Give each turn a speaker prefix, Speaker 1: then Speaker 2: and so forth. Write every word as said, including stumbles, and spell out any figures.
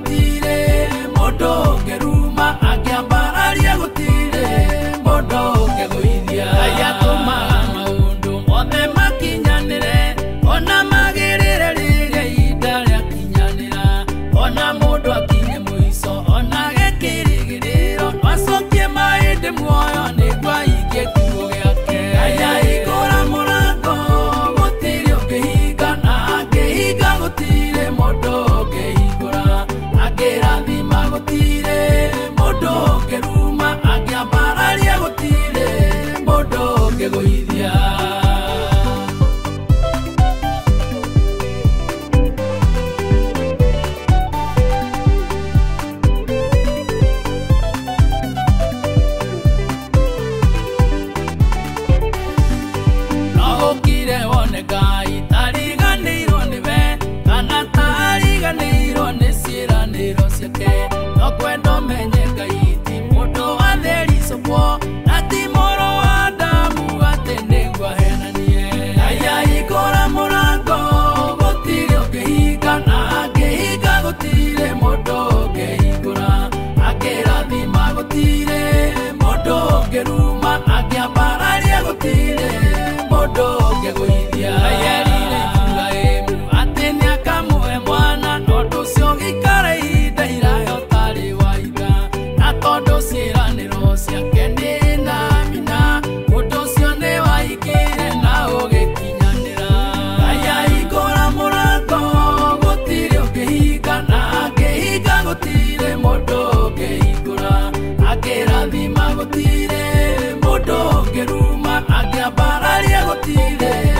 Speaker 1: gutire mundu ngeruma angiambararia gutire mundu ngeguithia aya tumaga maundu mothe makinyanire ona magirire rige ihinda riakinyanira ona mundu akinye muico ona gekirigiriro twacokie maindi muoyo niguo aingie kiugo giake aya igura murango gutire ungihinga na angihinga gutire mundu ungihingura angirathima gutire mundu ungiruma angiambararia gutire mundu ungiguithia Ngai tariganirwo niwe kana tariganirwo ni ciĩranĩro ciake no kwenda ũmenye Ngai ti mũndũ atheriicũkwo na ti mũrũ wa Adamu atĩ nĩguo ahenanie aya hingũra mũrango gũtirĩ ũngĩhinga na angĩhinga gũtirĩ mũndũ ũngĩhingũra angĩrathima gũtirĩ mũndũ ũngĩruma angĩambararia gũtirĩ mũndũ ũngĩgũithia ayerire Iburahĩmu atĩ nĩakamuhe mwana tondũ ũcio gĩikara ihinda iraya ũtarĩ wa ithe na tondũ ciĩranĩro ciake nĩ na mina ũndũ ũcio nĩ wahingire na ũgĩkinyanĩra aya hingũra mũrango gũtirĩ ũngĩhinga na angĩhinga gũtirĩ mũndũ ũngĩhingũra angĩrathima gũtirĩ mũndũ ũngĩruma angĩambararia gũtirĩ